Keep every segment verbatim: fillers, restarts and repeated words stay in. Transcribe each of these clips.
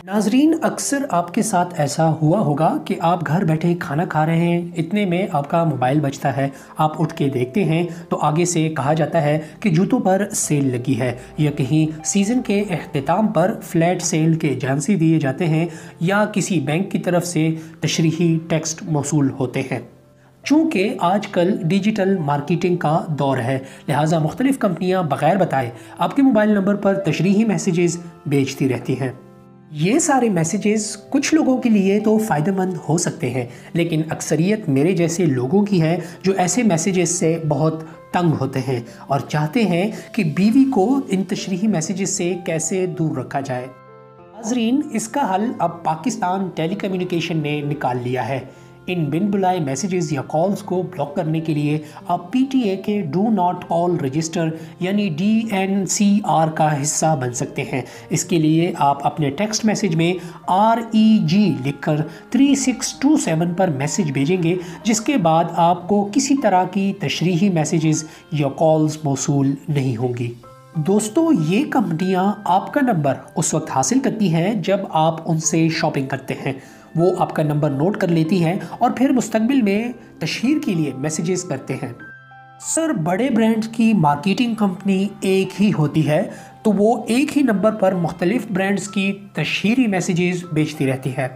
नाजरीन, अक्सर आपके साथ ऐसा हुआ होगा कि आप घर बैठे खाना खा रहे हैं, इतने में आपका मोबाइल बजता है। आप उठ के देखते हैं तो आगे से कहा जाता है कि जूतों पर सेल लगी है, या कहीं सीज़न के अख्तिताम पर फ्लैट सेल के झांसे दिए जाते हैं, या किसी बैंक की तरफ से तशरीही टेक्स्ट मौसूल होते हैं। चूँकि आजकल डिजिटल मार्केटिंग का दौर है, लिहाजा मुख्तलिफ़ कंपनियां बग़ैर बताए आपके मोबाइल नंबर पर तशरीही मैसेजेस भेजती रहती हैं। ये सारे मैसेजेस कुछ लोगों के लिए तो फ़ायदेमंद हो सकते हैं, लेकिन अक्सरियत मेरे जैसे लोगों की है जो ऐसे मैसेजेस से बहुत तंग होते हैं और चाहते हैं कि बीवी को इन तशरीही मैसेजेस से कैसे दूर रखा जाए। नाज़रीन, इसका हल अब पाकिस्तान टेली कम्युनिकेशन ने निकाल लिया है। इन बिन बुलाए मैसेजेस या कॉल्स को ब्लॉक करने के लिए आप पी टी ए के डू नॉट कॉल रजिस्टर यानी डी एन सी आर का हिस्सा बन सकते हैं। इसके लिए आप अपने टेक्स्ट मैसेज में आर ई जी लिखकर थ्री सिक्स टू सेवन पर मैसेज भेजेंगे, जिसके बाद आपको किसी तरह की तशरीही मैसेजेस या कॉल्स मौसूल नहीं होंगी। दोस्तों, ये कंपनियां आपका नंबर उस वक्त हासिल करती हैं जब आप उनसे शॉपिंग करते हैं। वो आपका नंबर नोट कर लेती हैं और फिर मुस्तकबिल में तशहीर के लिए मैसेजेस करते हैं। सर, बड़े ब्रांड्स की मार्केटिंग कंपनी एक ही होती है, तो वो एक ही नंबर पर मुख्तलिफ ब्रांड्स की तशहीरी मैसेजेस भेजती रहती है।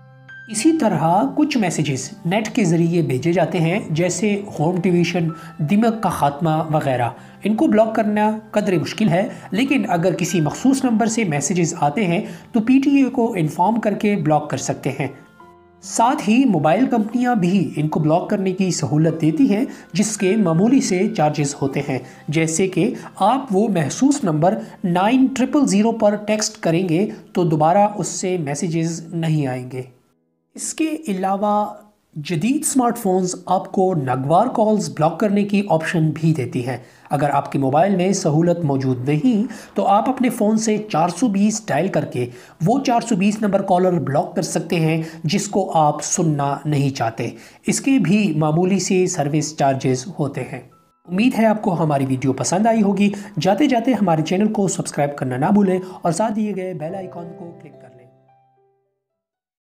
इसी तरह कुछ मैसेजेस नेट के ज़रिए भेजे जाते हैं, जैसे होम डिवीज़न, दिमाग का खात्मा वगैरह। इनको ब्लॉक करना कदरे मुश्किल है, लेकिन अगर किसी मखसूस नंबर से मैसेजेस आते हैं तो पी टी ए को इन्फॉर्म करके ब्लॉक कर सकते हैं। साथ ही मोबाइल कंपनियां भी इनको ब्लॉक करने की सहूलत देती हैं, जिसके मामूली से चार्जेस होते हैं, जैसे कि आप वो महसूस नंबर नाइन ट्रिपल ज़ीरो पर टेक्स्ट करेंगे तो दोबारा उससे मैसेजेस नहीं आएंगे। इसके अलावा जदीद स्मार्टफोन्स आपको नागवार कॉल्स ब्लॉक करने की ऑप्शन भी देती हैं। अगर आपके मोबाइल में सहूलत मौजूद नहीं तो आप अपने फ़ोन से चार सौ बीस डायल करके वो चार सौ बीस नंबर कॉलर ब्लॉक कर सकते हैं जिसको आप सुनना नहीं चाहते। इसके भी मामूली से सर्विस चार्जेस होते हैं। उम्मीद है आपको हमारी वीडियो पसंद आई होगी। जाते जाते हमारे चैनल को सब्सक्राइब करना ना भूलें और साथ दिए गए बेल आइकॉन को क्लिक करें।